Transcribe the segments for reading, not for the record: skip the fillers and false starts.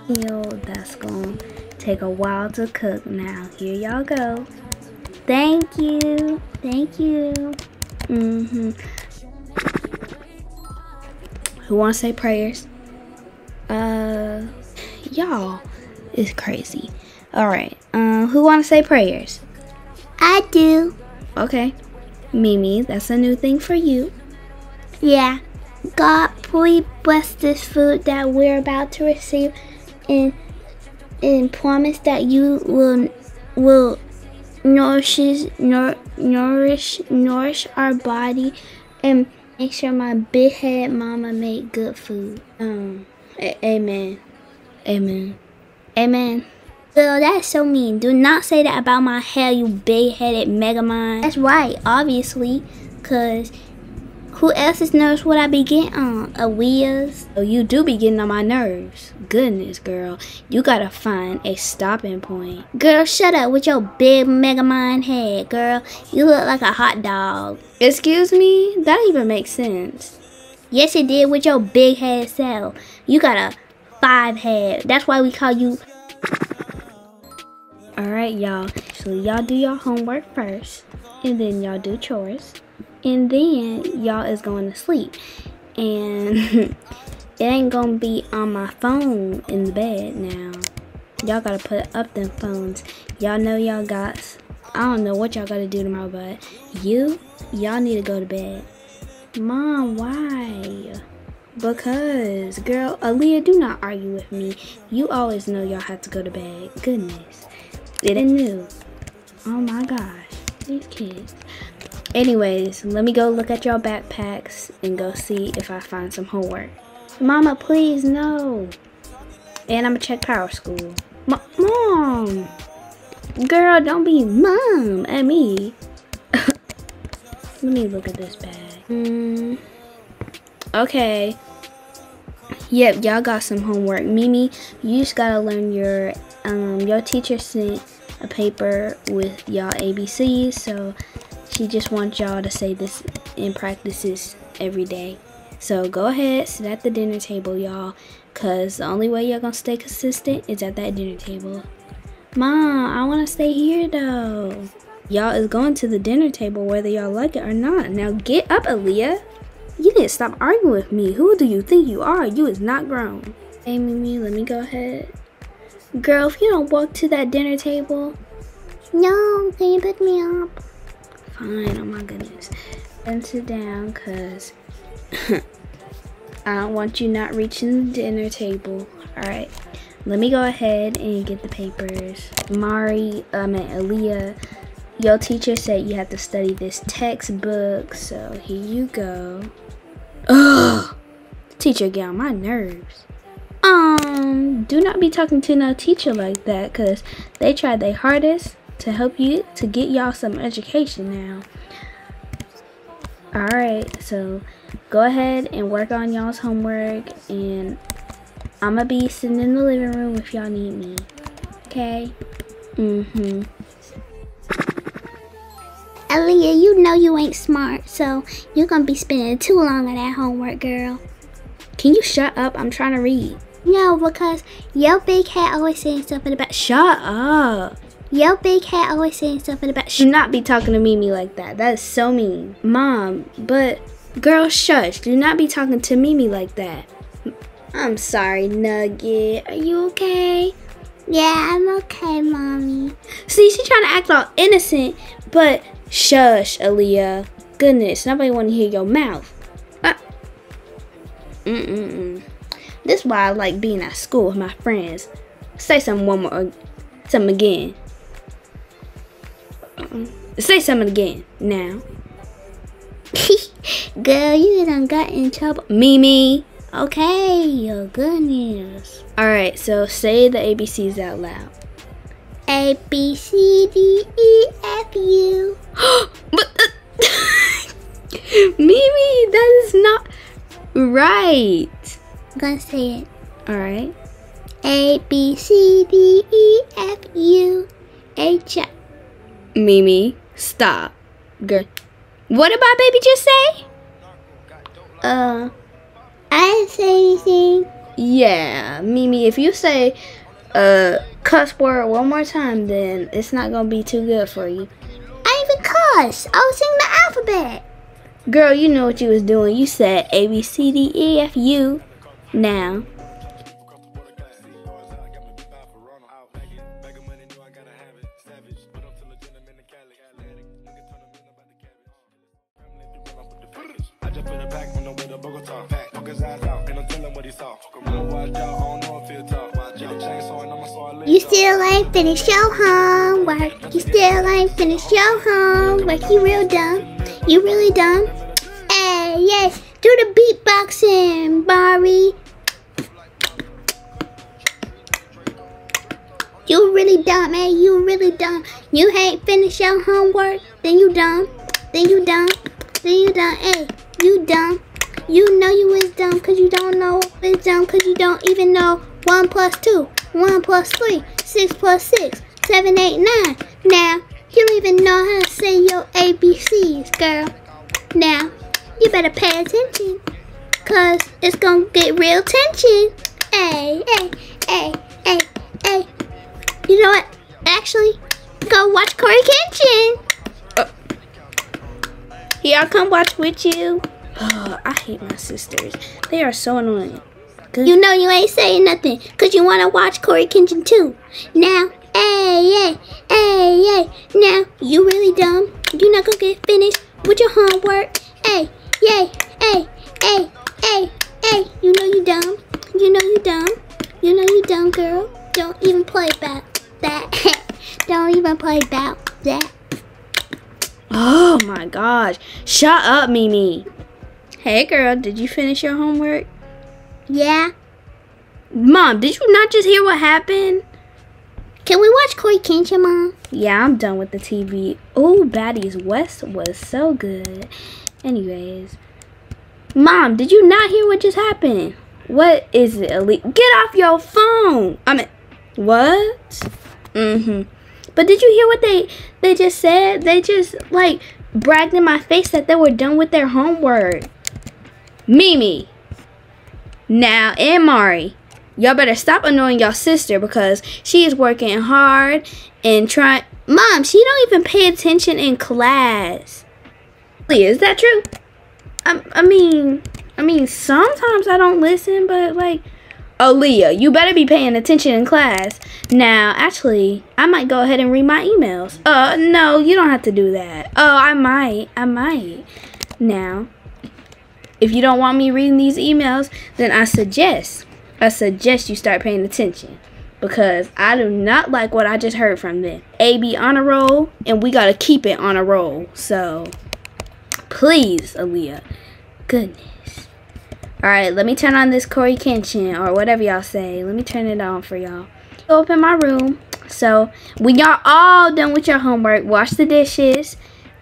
meal that's gonna take a while to cook. Now, here y'all go. Thank you. Thank you. Who wanna say prayers? Y'all is crazy. Alright, who wanna say prayers? I do. Okay. Mimi, that's a new thing for you. Yeah. God, please bless this food that we're about to receive, and promise that you will nourish our body, and make sure my big head mama make good food. Amen. Amen. Amen. Girl, that's so mean. Do not say that about my hair, you big-headed megamind. That's right, obviously, because who else's nerves would I be getting on? Aliyah's? Oh, you do be getting on my nerves. Goodness, girl. You gotta find a stopping point. Girl, shut up with your big megamind head, girl. You look like a hot dog. Excuse me? That even makes sense. Yes, it did with your big head self. You got a 5 head. That's why we call you... Alright, y'all. So y'all do your homework first, and then y'all do chores, and then y'all is going to sleep. And it ain't gonna be on my phone in the bed now. Y'all gotta put up them phones. Y'all know y'all got... I don't know what y'all gotta do tomorrow, but y'all need to go to bed. Mom, why? Because, girl, Aliyah, do not argue with me. You always know y'all have to go to bed. Goodness. It ain't new. Oh my gosh. These kids. Anyways, let me go look at y'all backpacks and go see if I find some homework. Mama, please, no. And I'm gonna check Power School. Mom! Girl, don't be mom at me. Let me look at this bag. Okay. Yep, y'all got some homework. Mimi, you just gotta learn your teacher sent a paper with y'all ABCs, so she just wants y'all to say this in practices every day. So go ahead, sit at the dinner table, y'all, cause the only way y'all gonna stay consistent is at that dinner table. Mom, I wanna stay here though. Y'all is going to the dinner table whether y'all like it or not. Now get up, Aliyah. You need to stop arguing with me. Who do you think you are? You is not grown. Hey, Mimi, let me go ahead. Girl, if you don't walk to that dinner table. No, can you pick me up? Fine, oh my goodness. And sit down, cause I don't want you not reaching the dinner table. Alright, let me go ahead and get the papers. Aliyah, your teacher said you have to study this textbook, so here you go. Ugh! Teacher get on my nerves. Do not be talking to no teacher like that, cause they tried their hardest to help you to get y'all some education now. Alright, so go ahead and work on y'all's homework, and I'ma be sitting in the living room if y'all need me. Okay? Aliyah, you know you ain't smart, so you're gonna be spending too long on that homework, girl. Can you shut up? I'm trying to read. No, because your big head always saying stuff in the back. Shut up. Your big head always saying stuff in the back. Do not be talking to Mimi like that. That is so mean. Mom, but girl, shush. Do not be talking to Mimi like that. I'm sorry, Nugget. Are you okay? Yeah, I'm okay, Mommy. See, she's trying to act all innocent, but shush, Aliyah. Goodness, nobody want to hear your mouth. This is why I like being at school with my friends. Say something something again. Say something again, now. Girl, you done got in trouble. Mimi. Okay, your goodness. Alright, so say the ABCs out loud. A, B, C, D, E, F, U. But, Mimi, that is not right. I'm gonna say it. Alright. A, B, C, D, E, F, U, H, I. Mimi, stop. Girl. What did my baby just say? I didn't say anything. Yeah, Mimi, if you say cuss word one more time, then it's not gonna be too good for you. I even cuss. I was singing the alphabet. Girl, you know what you was doing. You said A, B, C, D, E, F, U. Now. You still ain't finished your homework. You still ain't finished your homework. You real dumb. You really dumb. Hey, yeah. Do the beatboxing, Barry. You really dumb, hey. You really dumb. You ain't finished your homework. Then you dumb. Then you dumb. Then you dumb. Hey, you dumb. You know you was dumb because you don't know it's dumb because you don't even know 1 plus 2, 1 plus 3, 6 plus 6, 7, 8, 9. Now, you don't even know how to say your ABCs, girl. Now, you better pay attention because it's going to get real tension. Hey, hey, hey, hey, hey. You know what? Actually, go watch Corey Kenshin. Here, I'll come watch with you. Oh, I hate my sisters. They are so annoying. Good. You know you ain't saying nothing because you want to watch Corey Kenshin too. Now, hey, now, you really dumb. You not going to get finished with your homework. Hey, yay, hey, you know you dumb. You know you dumb. You know you dumb, girl. Don't even play about that. Don't even play about that. Oh my gosh. Shut up, Mimi. Hey girl, did you finish your homework? Yeah. Mom, did you not just hear what happened? Can we watch Corey Kenshin, Mom? Yeah, I'm done with the TV. Oh, Baddies West was so good. Anyways. Mom, did you not hear what just happened? What is it, Elite? Get off your phone! I mean, what? But did you hear what they just said? They just, like, bragged in my face that they were done with their homework. Mimi. Now, and Mari. Y'all better stop annoying your sister because she is working hard and trying. Mom, she don't even pay attention in class. Is that true? I mean, sometimes I don't listen, but like, Aliyah, you better be paying attention in class. Now, actually, I might go ahead and read my emails. No, you don't have to do that. Oh, I might. Now, if you don't want me reading these emails, then I suggest you start paying attention because I do not like what I just heard from them. AB on a roll, and we gotta keep it on a roll. So, please, Aliyah. Goodness. Alright, let me turn on this Corey Kenshin or whatever y'all say. Let me turn it on for y'all. Go up in my room. So, when y'all all done with your homework, wash the dishes.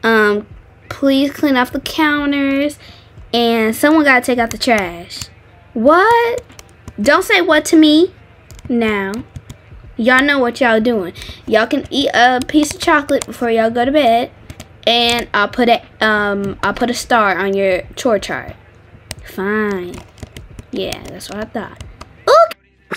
Please clean off the counters. And someone gotta take out the trash. What? Don't say what to me. Now, y'all know what y'all doing. Y'all can eat a piece of chocolate before y'all go to bed. And I'll put a star on your chore chart. Fine. Yeah, that's what I thought. Ooh!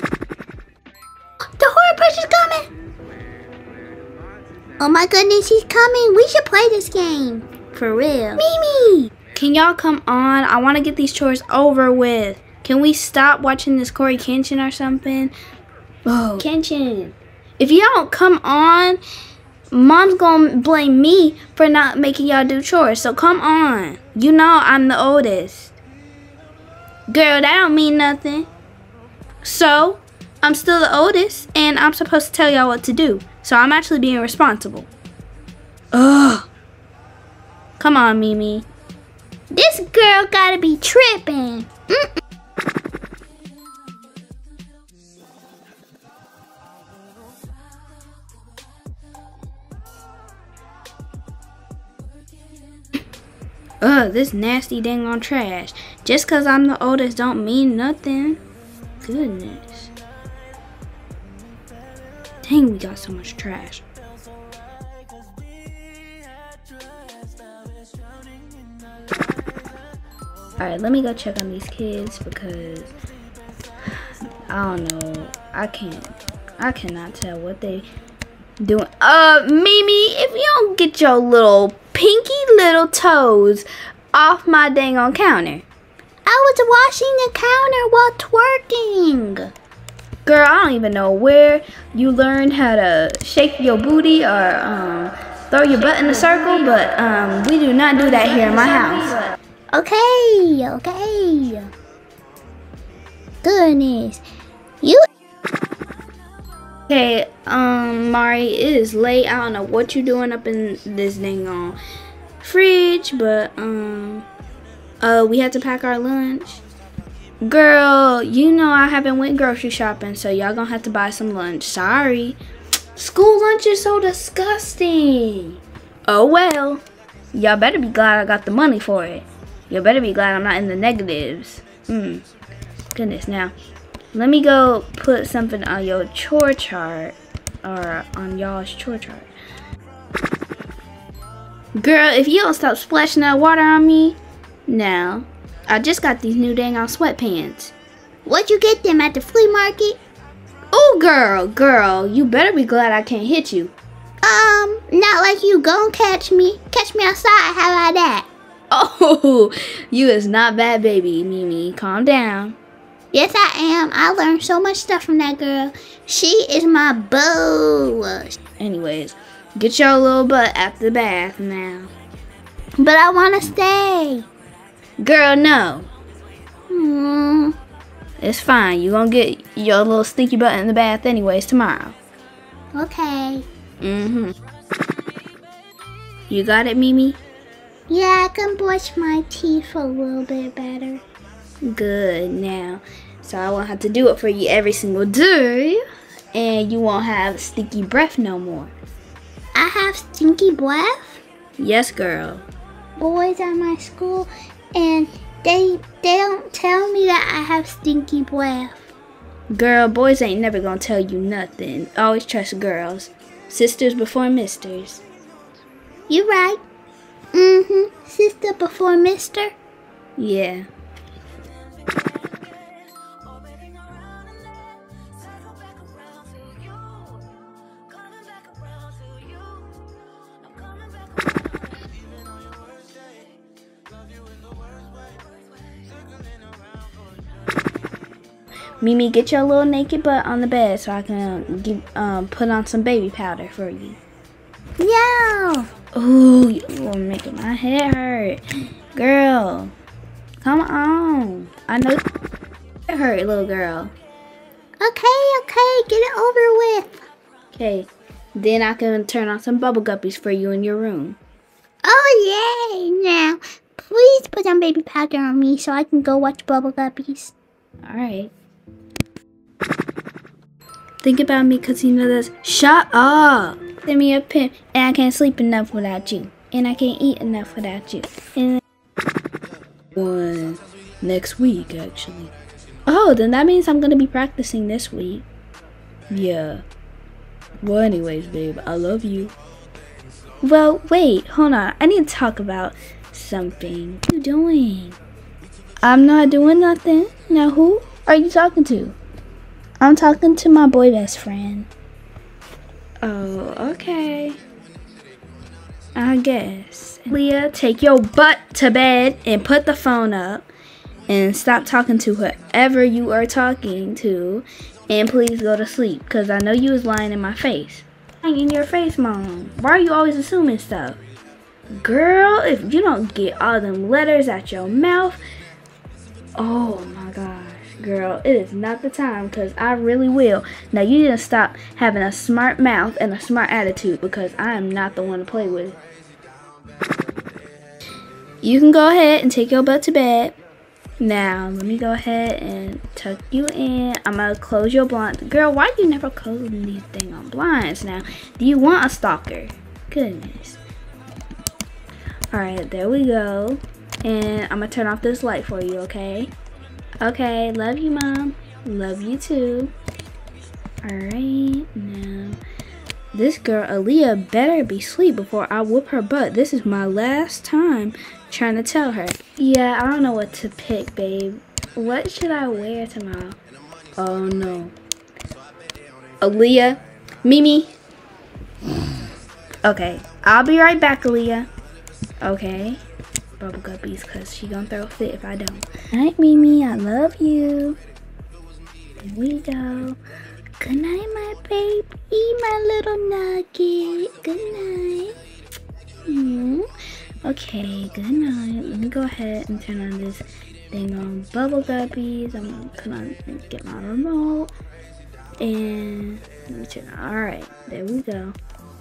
The horror pusher's coming! Oh my goodness, he's coming. We should play this game. For real. Mimi! Can y'all come on? I want to get these chores over with. Can we stop watching this Corey Kenshin or something? Oh, Kenshin. If y'all don't come on, Mom's gonna blame me for not making y'all do chores. So come on. You know I'm the oldest. Girl, that don't mean nothing. So, I'm still the oldest, and I'm supposed to tell y'all what to do. So I'm actually being responsible. Ugh. Come on, Mimi. This girl gotta be tripping. Ugh, this nasty dang on trash. Just cause I'm the oldest don't mean nothing. Goodness. Dang, we got so much trash. Alright, let me go check on these kids because I don't know. I cannot tell what they doing. Mimi, if you don't get your little pinky little toes off my dang on counter. I was washing the counter while twerking. Girl, I don't even know where you learned how to shake your booty or throw your butt in a circle, but we do not do that here in my house. Okay. Goodness. You. Okay, Mari, it is late. I don't know what you're doing up in this dang on fridge, but we had to pack our lunch. Girl, you know I haven't went grocery shopping, so y'all gonna have to buy some lunch. Sorry. School lunch is so disgusting. Oh well. Y'all better be glad I got the money for it. Y'all better be glad I'm not in the negatives. Goodness, now let me go put something on your chore chart, or on y'all's chore chart. Girl, if you don't stop splashing that water on me, now, I just got these new dang on sweatpants. Where'd you get them, at the flea market? Oh, girl, you better be glad I can't hit you. Not like you gon' catch me. Catch me outside, how about that? Oh, you is not bad, baby, Mimi. Calm down. Yes, I am. I learned so much stuff from that girl. She is my boo. Anyways, get your little butt after the bath now. But I want to stay. Girl, no. Hmm. It's fine. You gonna get your little stinky butt in the bath anyways tomorrow. Okay. You got it, Mimi? Yeah, I can brush my teeth a little bit better. Good. Now, so I won't have to do it for you every single day, and you won't have stinky breath no more. I have stinky breath? Yes, girl. Boys at my school, and they don't tell me that I have stinky breath. Girl, boys ain't never gonna tell you nothing. Always trust girls. Sisters before misters. You right. Sister before mister? Yeah. Mimi, get your little naked butt on the bed so I can put on some baby powder for you. No. Ooh, you're making my head hurt. Girl, come on. I know it hurt, little girl. Okay, get it over with. Okay, then I can turn on some bubble guppies for you in your room. Oh, yay. Now, please put some baby powder on me so I can go watch Bubble Guppies. All right. Think about me, because you know this. Shut up. Send me a pen, and I can't sleep enough without you. And I can't eat enough without you. And one next week, actually. Oh, then that means I'm going to be practicing this week. Yeah. Well, anyways, babe, I love you. Well, wait, hold on. I need to talk about something. What are you doing? I'm not doing nothing. Now, who are you talking to? I'm talking to my boy best friend. Oh, okay. I guess. Leah, take your butt to bed and put the phone up. And stop talking to whoever you are talking to. And please go to sleep, because I know you was lying in my face. In your face, Mom. Why are you always assuming stuff? Girl, if you don't get all them letters out your mouth. Oh my gosh. Girl, it is not the time, because I really will. Now, you need to stop having a smart mouth and a smart attitude, because I am not the one to play with. You can go ahead and take your butt to bed. Now, let me go ahead and tuck you in. I'm going to close your blinds. Girl, why do you never close these thing on blinds now? Do you want a stalker? Goodness. Alright, there we go. And I'm going to turn off this light for you, okay? Okay, love you, Mom. Love you too. Alright, now. This girl, Aliyah, better be asleep before I whoop her butt. This is my last time trying to tell her. Yeah, I don't know what to pick, babe. What should I wear tomorrow? Oh no. Aliyah, Mimi. Okay, I'll be right back, Aliyah. Okay. Bubble guppies, cause she gonna throw a fit if I don't. Alright, Mimi, I love you. Here we go. Good night, my baby, my little nugget. Good night. Okay, good night. Let me go ahead and turn on this thing on bubble guppies. I'm gonna come on and get my remote. And let me turn on. Alright, there we go.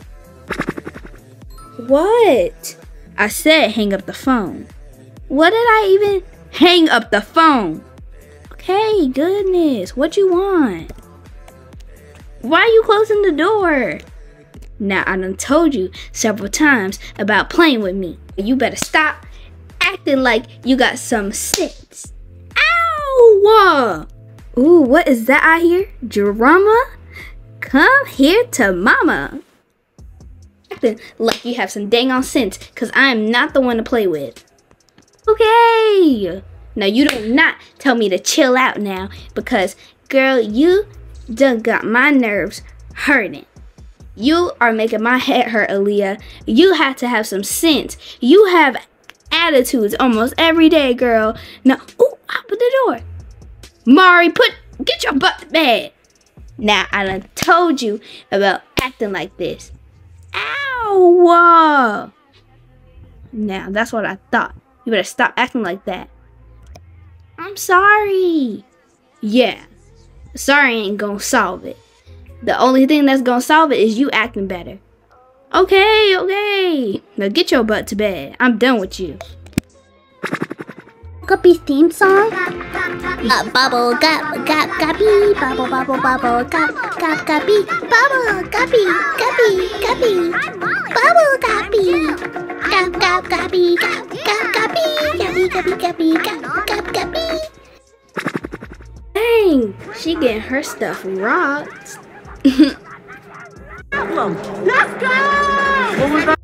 What? I said hang up the phone. What did I even hang up the phone? Okay, goodness. What you want? Why are you closing the door? Now, I done told you several times about playing with me. You better stop acting like you got some sense. Ow! Ooh, what is that I hear? Drama? Come here to mama. Acting like you have some dang on sense, because I am not the one to play with. Okay. Now, you do not tell me to chill out now, because, girl, you done got my nerves hurting. You are making my head hurt, Aliyah. You have to have some sense. You have attitudes almost every day, girl. Now, ooh, open the door. Mari, get your butt to bed. Now, I done told you about acting like this. Ow! Now, that's what I thought. You better stop acting like that. I'm sorry. Yeah, sorry ain't gonna solve it. The only thing that's gonna solve it is you acting better. Okay. Now get your butt to bed. I'm done with you. Guppy's theme song? Bubble guppy, bubble guppy, bubble guppy, bubble guppy, guppy. Dang, she getting her stuff rocked. Let's go!